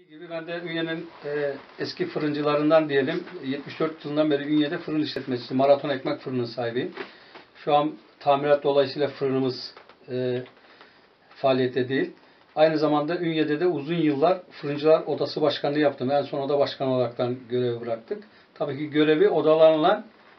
Gibi ben de Ünye'nin eski fırıncılarından diyelim. 74 yılından beri Ünye'de fırın işletmecisi, Maraton Ekmek Fırının sahibiyim. Şu an tamirat dolayısıyla fırınımız faaliyette değil. Aynı zamanda Ünye'de de uzun yıllar Fırıncılar Odası Başkanlığı yaptım. En son oda başkanı olaraktan görevi bıraktık. Tabii ki görevi odalarla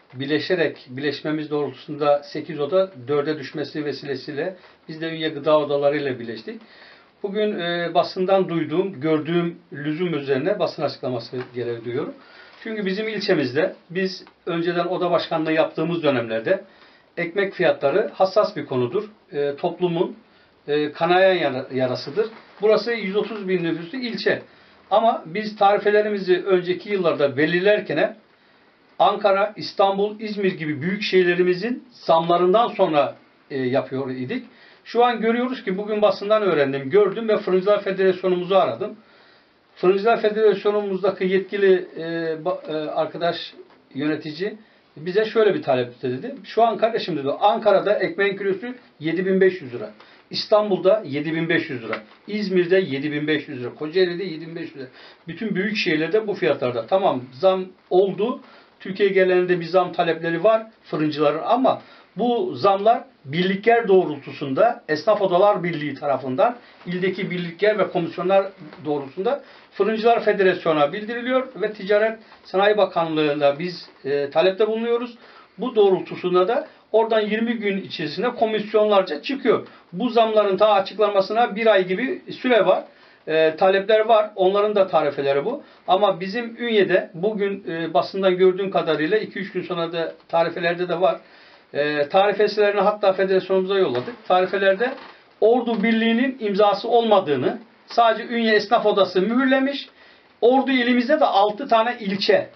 birleşmemiz doğrultusunda 8 oda 4'e düşmesi vesilesiyle biz de Ünye Gıda Odaları ile birleştik. Bugün basından duyduğum, gördüğüm lüzum üzerine basın açıklaması gereği duyuyorum. Çünkü bizim ilçemizde biz önceden oda başkanlığı yaptığımız dönemlerde ekmek fiyatları hassas bir konudur. Toplumun kanayan yarasıdır. Burası 130 bin nüfuslu ilçe. Ama biz tarifelerimizi önceki yıllarda belirlerken Ankara, İstanbul, İzmir gibi büyük şehirlerimizin zamlarından sonra yapıyor idik. Şu an görüyoruz ki bugün basından öğrendim, gördüm ve Fırıncılar Federasyonumuzu aradım. Fırıncılar Federasyonumuzdaki yetkili arkadaş, yönetici bize şöyle bir talepte dedi. Şu an kardeşim dedi, Ankara'da ekmeğin kilosu 7.500 lira. İstanbul'da 7.500 lira. İzmir'de 7.500 lira. Kocaeli'de 7.500 lira. Bütün büyük şehirlerde bu fiyatlarda. Tamam, zam oldu. Türkiye genelinde bir zam talepleri var fırıncıların ama bu zamlar birlikler doğrultusunda Esnaf Odalar Birliği tarafından ildeki birlikler ve komisyonlar doğrultusunda Fırıncılar Federasyonu'na bildiriliyor ve Ticaret Sanayi Bakanlığı'na biz talepte bulunuyoruz. Bu doğrultusunda da oradan 20 gün içerisinde komisyonlarca çıkıyor. Bu zamların daha açıklanmasına bir ay gibi süre var. Talepler var. Onların da tarifeleri bu. Ama bizim Ünye'de bugün basından gördüğüm kadarıyla 2-3 gün sonra da tarifelerde de var. Tarifesilerini hatta federasyonumuza yolladık. Tarifelerde Ordu Birliği'nin imzası olmadığını sadece Ünye Esnaf Odası mühürlemiş. Ordu ilimizde de 6 tane ilçe,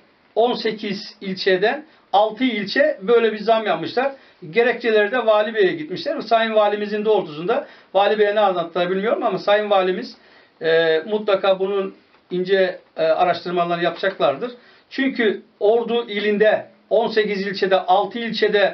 18 ilçeden 6 ilçe böyle bir zam yapmışlar. Gerekçeleri de Vali Bey'e gitmişler. Sayın Valimizin doğrultusunda Vali Bey'e ne anlattılar bilmiyorum ama Sayın Valimiz mutlaka bunun ince araştırmalarını yapacaklardır. Çünkü Ordu ilinde 18 ilçede 6 ilçede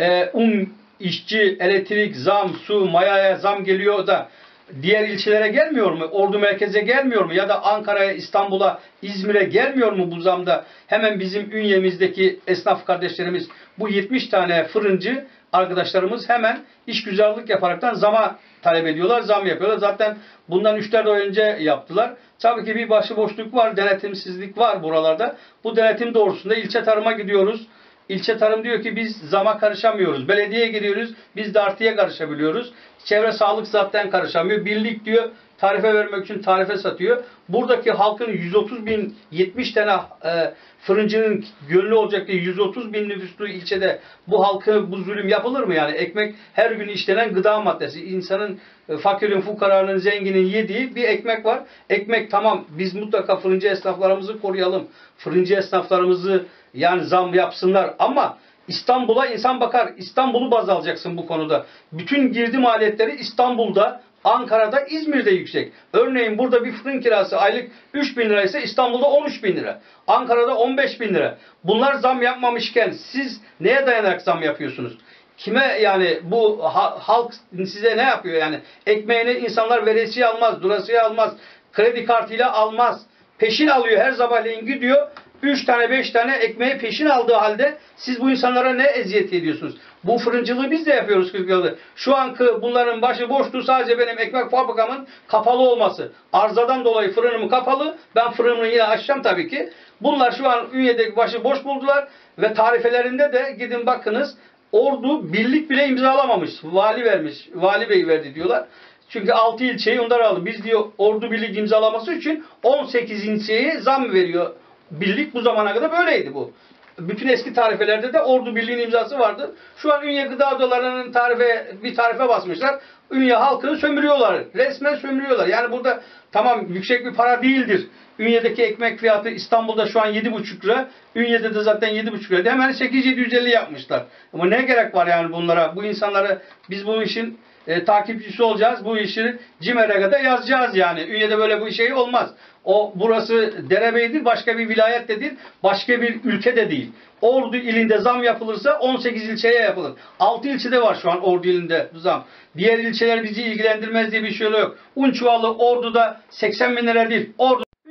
işçi, elektrik, zam, su, mayaya zam geliyor da diğer ilçelere gelmiyor mu? Ordu merkeze gelmiyor mu? Ya da Ankara'ya, İstanbul'a, İzmir'e gelmiyor mu bu zamda? Hemen bizim Ünye'mizdeki esnaf kardeşlerimiz, bu 70 tane fırıncı arkadaşlarımız hemen işgüzarlık yaparaktan zama talep ediyorlar, zam yapıyorlar. Zaten bundan 3-4 ay önce yaptılar. Tabii ki bir başıboşluk var, denetimsizlik var buralarda. Bu denetim doğrusunda ilçe tarıma gidiyoruz. İlçe tarım diyor ki biz zama karışamıyoruz. Belediyeye gidiyoruz, biz dartıya karışabiliyoruz. Çevre sağlık zaten karışamıyor. Birlik diyor, tarife vermek için tarife satıyor. Buradaki halkın 130 bin, 70 tane fırıncının gönlü olacak diye 130 bin nüfuslu ilçede bu halkı bu zulüm yapılır mı yani? Ekmek her gün işlenen gıda maddesi. İnsanın, fakirin, fukaranın, zenginin yediği bir ekmek var. Ekmek tamam, biz mutlaka fırıncı esnaflarımızı koruyalım. Fırıncı esnaflarımızı yani zam yapsınlar ama İstanbul'a insan bakar. İstanbul'u baz alacaksın bu konuda. Bütün girdi maliyetleri İstanbul'da, Ankara'da, İzmir'de yüksek. Örneğin burada bir fırın kirası aylık 3 bin lira ise İstanbul'da 13 bin lira. Ankara'da 15 bin lira. Bunlar zam yapmamışken siz neye dayanarak zam yapıyorsunuz? Kime yani bu halk size ne yapıyor yani? Ekmeğini insanlar veresiye almaz, durasiye almaz, kredi kartıyla almaz. Peşin alıyor, her sabahleyin gidiyor. 3 tane 5 tane ekmeği peşin aldığı halde siz bu insanlara ne eziyet ediyorsunuz? Bu fırıncılığı biz de yapıyoruz 40 yıldır. Şu anki bunların başı boştu, sadece benim ekmek fabrikamın kapalı olması. Arızadan dolayı fırınım kapalı. Ben fırınımı yine açacağım tabii ki. Bunlar şu an Ünye'deki başı boş buldular ve tarifelerinde de gidin bakınız. Ordu birlik bile imzalamamış. Vali vermiş. Vali Bey verdi diyorlar. Çünkü 6 ilçeyi onlar aldı. Biz diyor Ordu birlik imzalaması için 18 ilçeye zam veriyor. Birlik bu zamana kadar böyleydi bu. Bütün eski tarifelerde de Ordu Birliği'nin imzası vardı. Şu an Ünye Gıda Odaları'nın bir tarife basmışlar. Ünye halkını sömürüyorlar. Resmen sömürüyorlar. Yani burada tamam yüksek bir para değildir. Ünye'deki ekmek fiyatı İstanbul'da şu an 7,5 lira. Ünye'de de zaten 7,5 lira. Hemen 8.750 yapmışlar. Ama ne gerek var yani bunlara? Bu insanlara biz bu işin takipçisi olacağız. Bu işi CİMER'e de yazacağız yani. Ünye'de böyle bu şey olmaz. Burası derebeydir, başka bir vilayet de değil, başka bir ülke de değil. Ordu ilinde zam yapılırsa 18 ilçeye yapılır. 6 ilçede var şu an Ordu ilinde zam. Diğer ilçeler bizi ilgilendirmez diye bir şey yok. Un çuvalı Ordu'da 80 bin lira değil. Ordu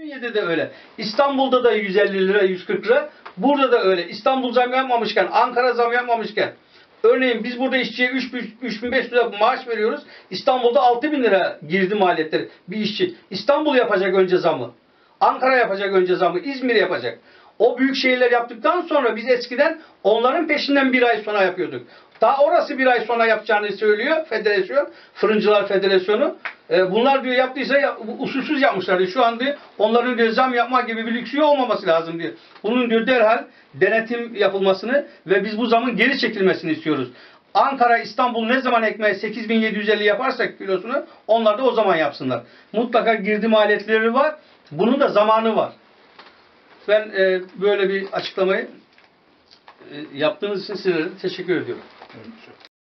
Ünye'de de öyle. İstanbul'da da 150 lira, 140 lira. Burada da öyle. İstanbul zam yapmamışken, Ankara zam yapmamışken. Örneğin biz burada işçiye 3500 lira maaş veriyoruz. İstanbul'da 6000 lira girdi maliyetleri bir işçi. İstanbul yapacak önce zamı. Ankara yapacak önce zamı. İzmir yapacak. O büyük şehirler yaptıktan sonra biz eskiden onların peşinden bir ay sonra yapıyorduk. Daha orası bir ay sonra yapacağını söylüyor federasyon, Fırıncılar Federasyonu. Bunlar diyor yaptıysa usulsüz yapmışlar diyor. Şu an diyor onların diyor zam yapmak gibi bir lüksü olmaması lazım diyor. Bunun diyor derhal denetim yapılmasını ve biz bu zamın geri çekilmesini istiyoruz. Ankara, İstanbul ne zaman ekmeği 8750 yaparsak kilosunu onlar da o zaman yapsınlar. Mutlaka girdi maliyetleri var. Bunun da zamanı var. Ben böyle bir açıklamayı yaptığınız için size teşekkür ediyorum. Evet.